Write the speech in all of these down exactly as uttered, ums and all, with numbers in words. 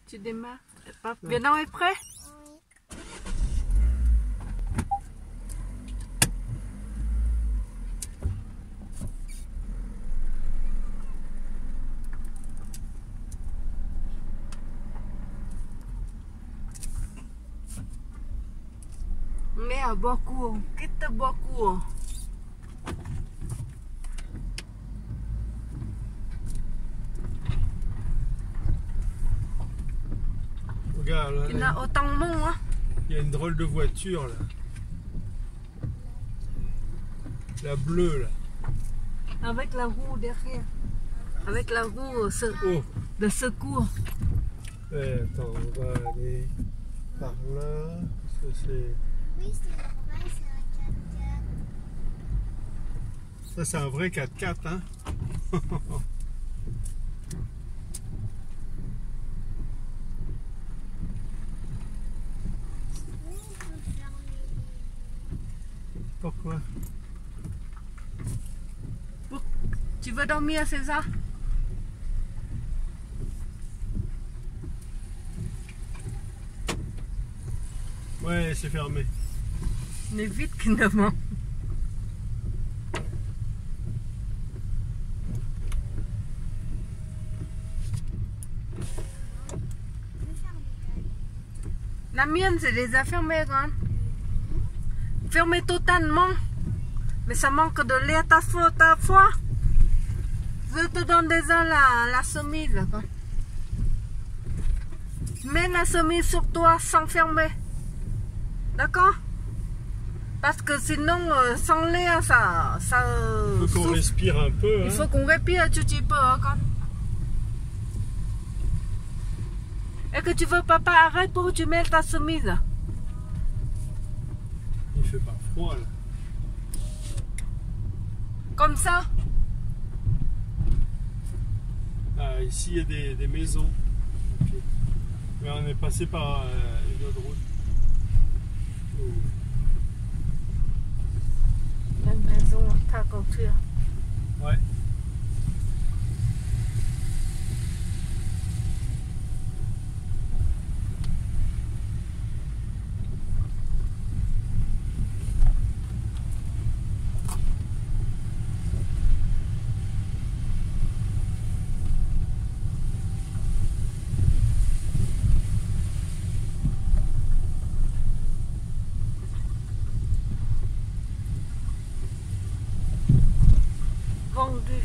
Tu démarres. Viens est prêt? Mais à beaucoup, quitte beaucoup. Regarde, là, Il y en a autant de monde, hein. Il y a une drôle de voiture là. La bleue là. Avec la roue derrière. Avec la roue se... Oh. de secours. Eh, attends, on va aller par là. Ça c'est. Oui, c'est vrai, c'est un quatre-quatre. Ça c'est un vrai quatre-quatre, hein. Oui, on peut fermer. Pourquoi? Tu veux dormir, César? Ouais, c'est fermé. Mais vite qu'il ne ment. On peut fermer. La mienne, c'est déjà fermé, hein. Fermé totalement. Mais ça manque de l'air ta foi, ta foi. Je te donne déjà la, la chemise. Quoi. Mets la chemise sur toi sans fermer. D'accord? Parce que sinon, euh, sans l'air, ça... ça Il faut qu'on souffle. respire un peu. Hein. Il faut qu'on respire un petit peu. Hein, quand... Et que tu veux, papa, arrête pour que tu mets ta chemise. Il fait pas froid là. Comme ça. Ah, ici il y a des, des maisons. Okay. Mais on est passé par euh, une autre route. Oh. La maison, ta culture. Ouais. Vendu.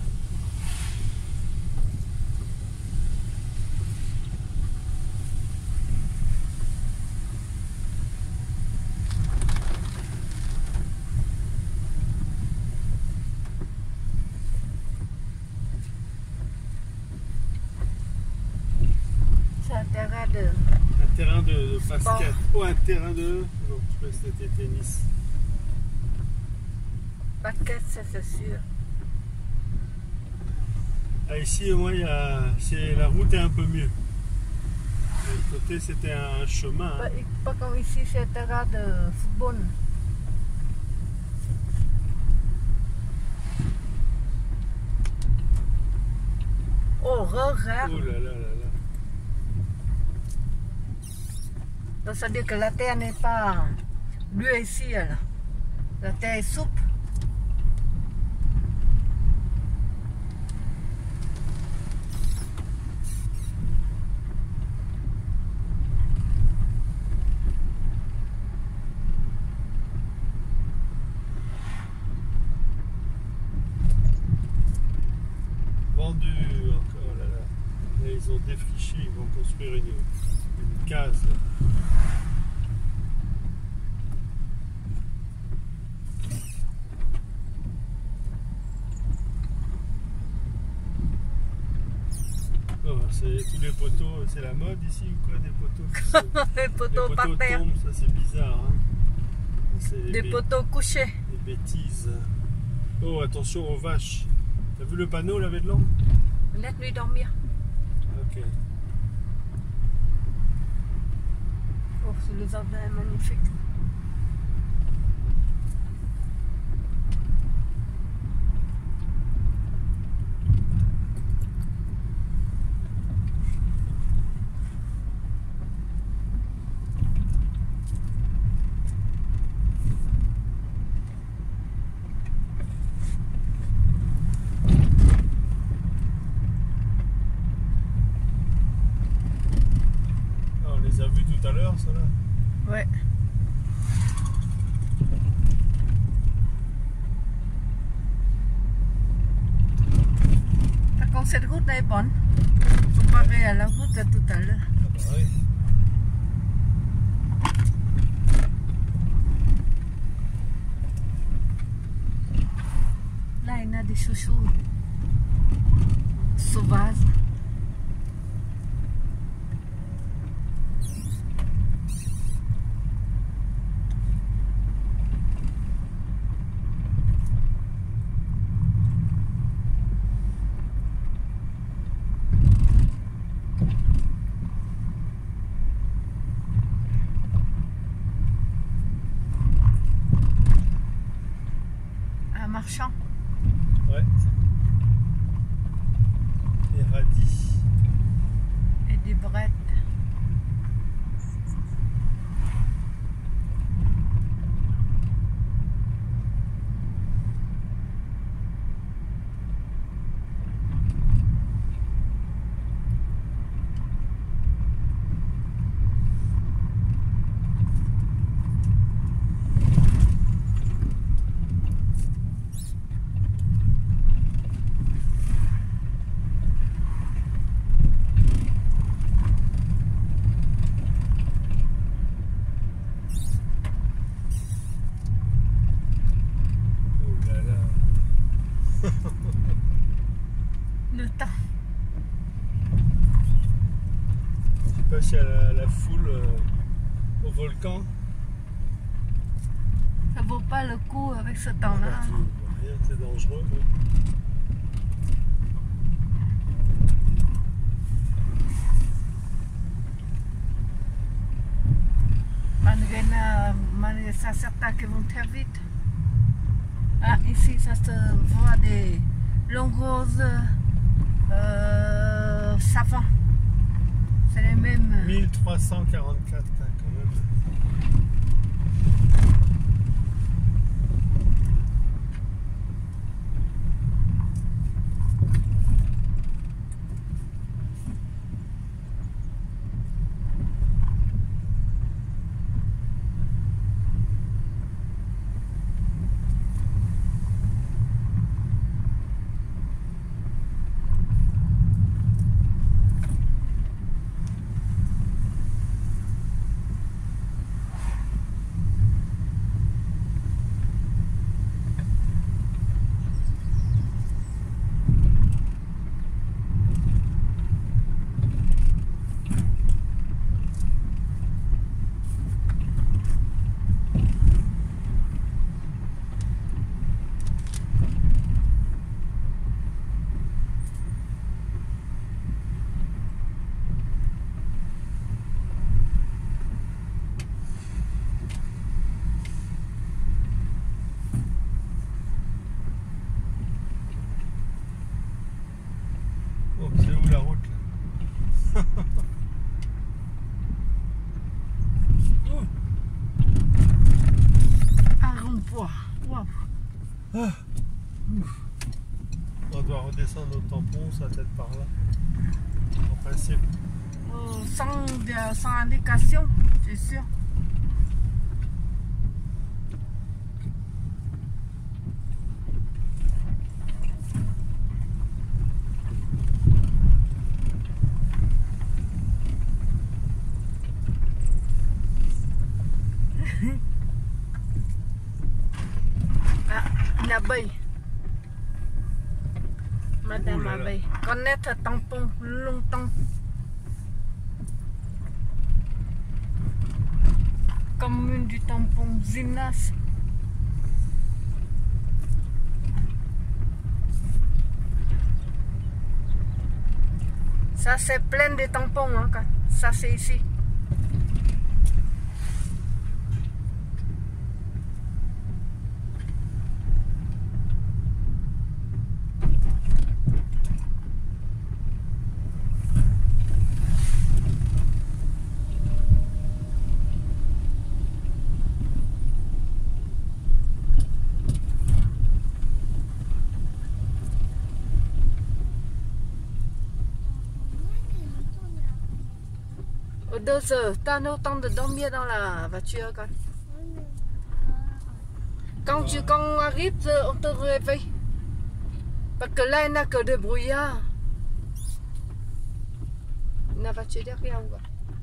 C'est un terrain de... Un terrain de, de basket. Bon. Oh, un terrain de. Non, je crois que c'était tennis. basket, ça c'est sûr. Ah, ici, au moins, il y a, c'est, la route est un peu mieux. De l'autre côté, c'était un chemin. Hein. Pas, pas comme ici, c'est un terrain de football. Oh, regarde. Oh là là là là. Donc, ça veut dire que la terre n'est pas bleue ici. Là. La terre est souple. Vendu encore, là là. Là, ils ont défriché, ils vont construire une, une case. Là. Oh, c'est tous les poteaux, c'est la mode ici ou quoi, des poteaux? Les poteaux Les par poteaux terre. tombent, ça c'est bizarre. Hein. C'est Des bé- poteaux couchés. des bêtises. Oh, attention aux vaches. T'as vu le panneau là, Védelon? Laisse-lui dormir. Ok. Oh, c'est le jardin est magnifique. tout à l'heure, ça là. Ouais. Par contre, cette route est bonne. Comparée à la route de tout à l'heure. Ah bah oui. Là, il y a des chouchous sauvages. Un marchand. Ouais. Et radis. Et des brettes. Oh là là. Le temps. Je sais pas s'il y a la, la foule euh, au volcan. Ça vaut pas le coup avec ce Ah temps-là. bah, tu vois rien, c'est dangereux. Bon. Malgré, la- malgré ça, certains qui vont très vite. Ah, ici, ça se voit des longues roses euh, savants. C'est les mêmes. mille trois cent quarante-quatre, hein, quand même. Oh, c'est où la route là? Oh. Un rond-point. Waouh. Ah. Ouf. On doit redescendre au tampon, ça peut être par là. En principe. Euh, sans, de- sans indication, c'est sûr. Ah, une abeille. Madame Ouh là là. abeille. Connaître tampon longtemps. Commune du tampon Zinas. Ça c'est plein de tampons, hein, quand- ça c'est ici. deux heures, t'as le temps de dormir dans la voiture quand, quand, tu, quand on arrive, on te réveille. Parce que là, il n'y a que des brouillards. La voiture derrière quoi.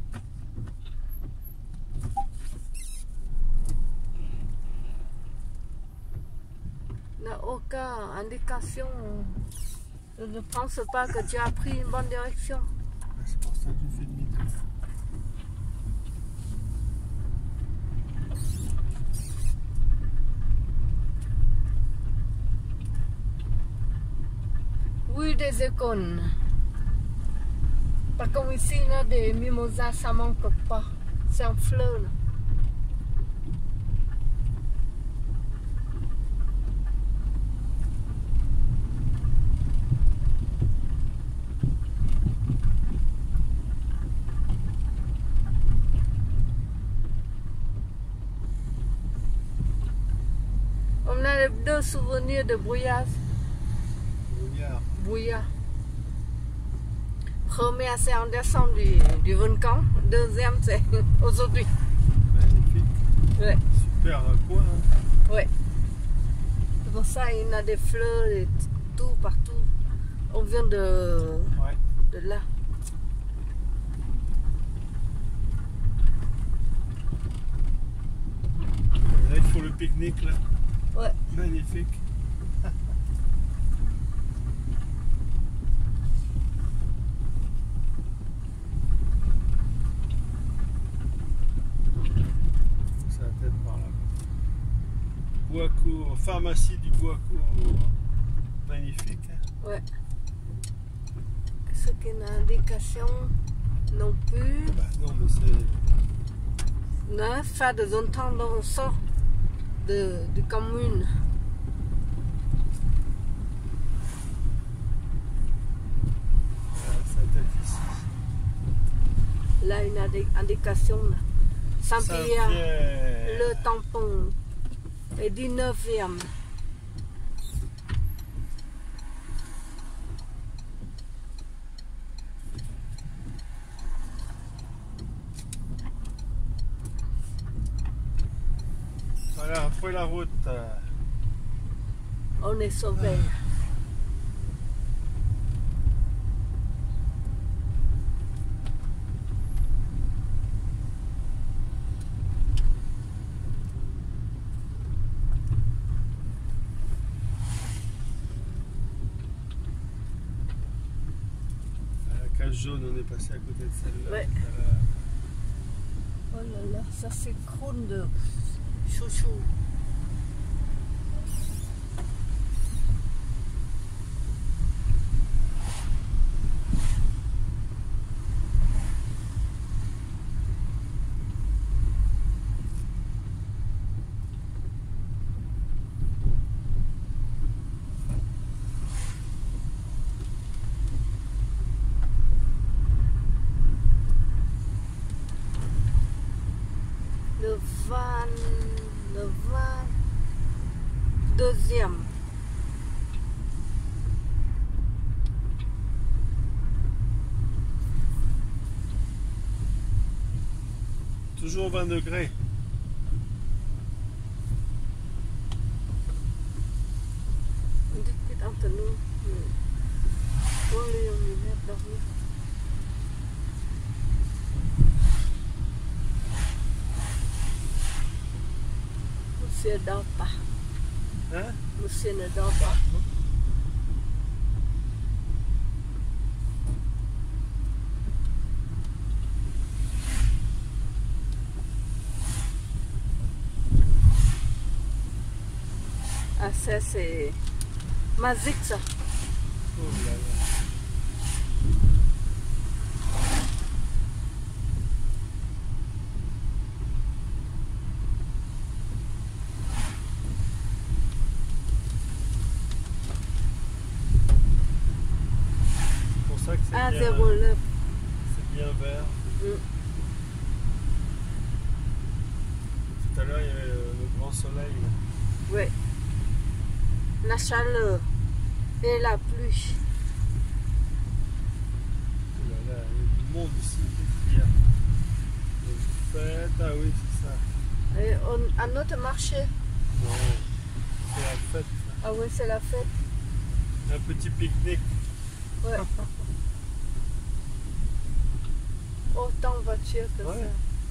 Il n'y a aucune indication. Je ne pense pas que tu as pris une bonne direction. C'est pour ça que j'ai fait demi-tour. Oui, des icônes. Par contre, ici, là, des mimosas, ça manque pas. C'est en fleurs. Là. On a deux souvenirs de brouillard. Brouillard. Brouillard. Premier, c'est en descente du, du volcan. Deuxième, c'est aujourd'hui. Magnifique. Ouais. Super coin. Hein. Ouais. C'est pour ça il y a des fleurs et tout partout. On vient de, Ouais. de là. Là, il faut le pique-nique là. Ouais. Magnifique. Ça va être par là. Boiscourt, pharmacie du Boiscourt. Magnifique. Hein. Ouais. Ce qui est une indication non plus. Bah non, mais c'est. Non, faire de longtemps dans le sort de, de commune. Ça va être ici. Là, une indi- indication. Saint-Pierre, Saint-Pierre. le tampon. Et dix-neuvième. Voilà, après la route. euh, On est sauvés. à la cage jaune, on est passé à côté de celle-là. Ouais. tout à l'heure. Oh là là, ça c'est crône de chouchou. Le vingt, le vingt deuxième. Toujours vingt degrés. On discute entre nous. mais On les on les met dormir. Monsieur ne dort pas. Hein? Monsieur ne dort pas. Ah, ça c'est magique ça. Oh là là. C'est pour ça que c'est Ah, bien, zéro neuf. c'est bien vert. Mm. Tout à l'heure, il y avait le, le grand soleil. là. Oui. La chaleur et la pluie. Oh là là, il y a du monde ici. Qu'est-ce qu'il y a? Ça, oui, c'est ça. Et on- un autre marché. Non, c'est la fête. Ça. Ah oui, c'est la fête. Un petit pique-nique. Ouais. Autant de voitures que Ouais. ça.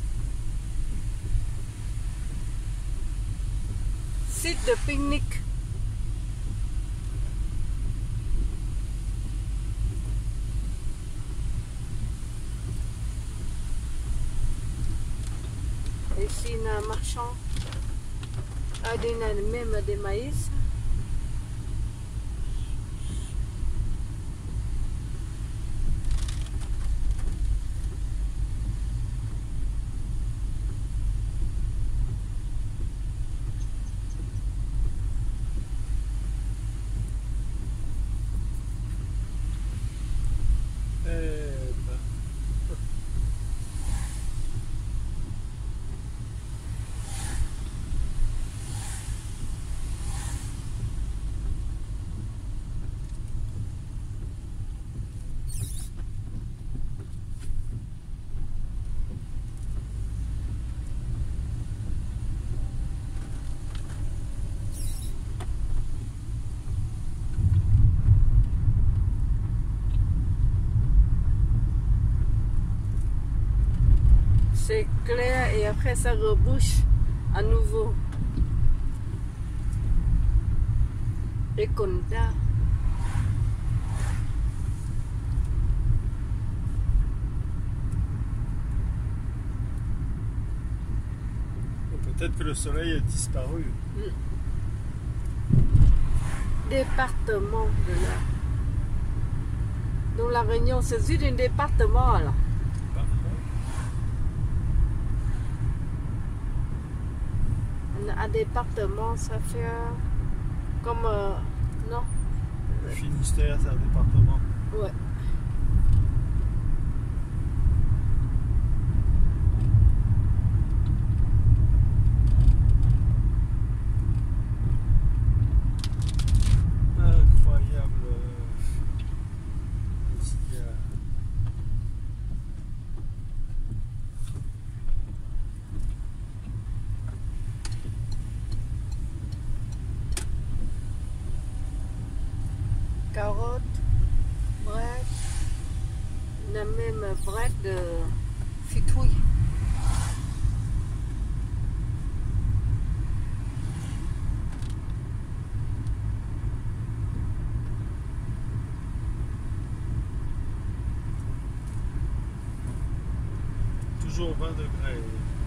Site de pique-nique. Ici, il y a un marchand. Ah, il y a même des maïs. Eh ben. C'est clair et après ça rebouche à nouveau. Et comme ça. Peut-être que le soleil a disparu. Département de là. Donc la Réunion, c'est juste un département là. Un département, ça fait euh, comme euh, non. Le Finistère, c'est un département. Ouais. Incroyable. Ici, euh, Carottes, bread, il y a même bread de fitouille. toujours vingt degrés.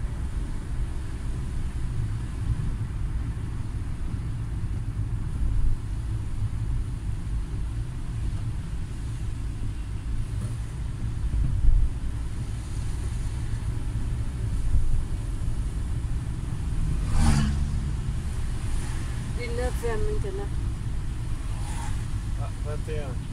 dix-neuf heures maintenant. Ah, vingt et un.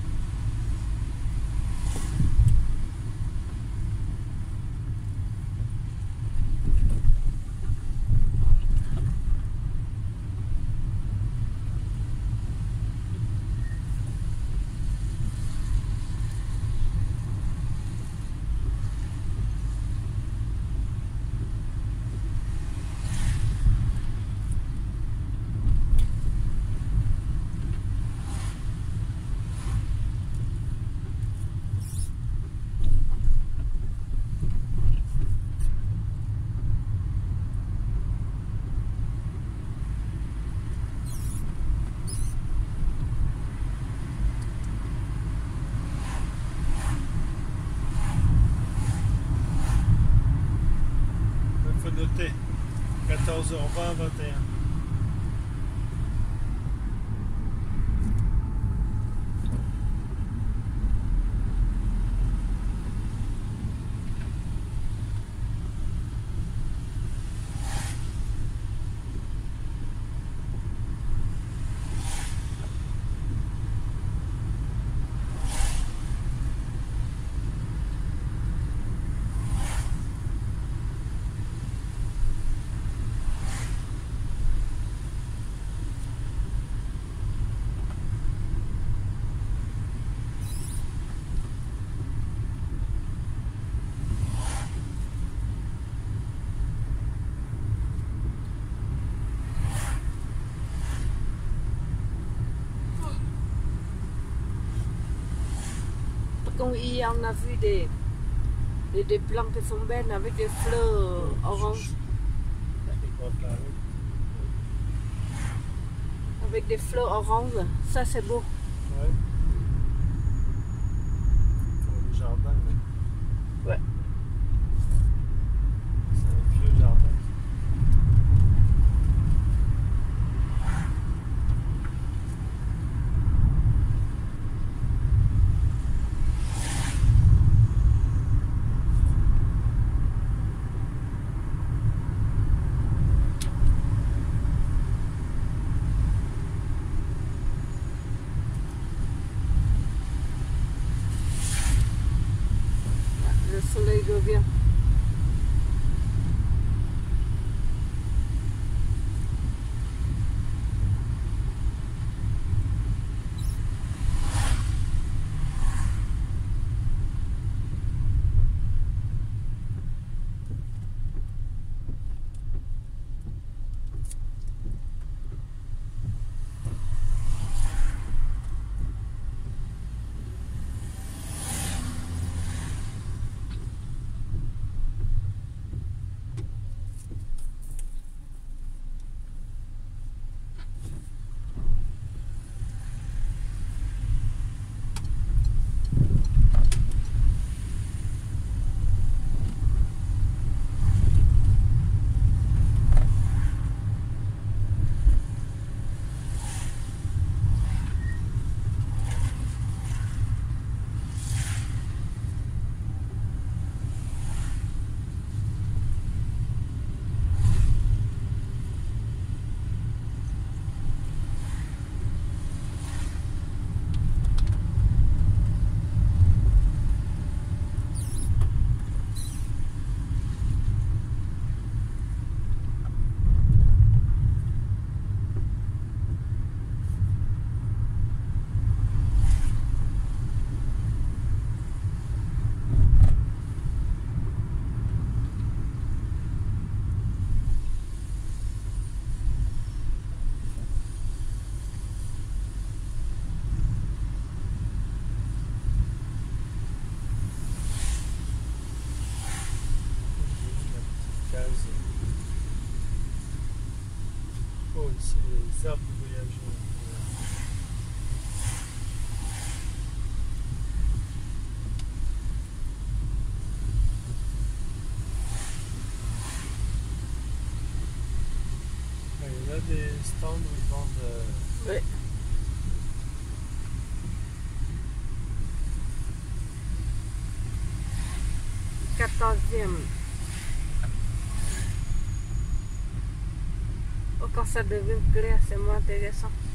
Il faut noter quatorze heures vingt, vingt et un. comme hier on a vu des, des, des plantes qui sont belles avec des fleurs oranges. Avec des fleurs oranges, ça c'est beau. Ouais. Le jardin. Là. Ouais. C'est un vieux jardin. Le soleil revient. Oh, ici les arbres de voyageurs. Il y en a des stands où ils vendent. Euh... Oui. quatorzième. Oh, quand ça devient clair, c'est moins intéressant.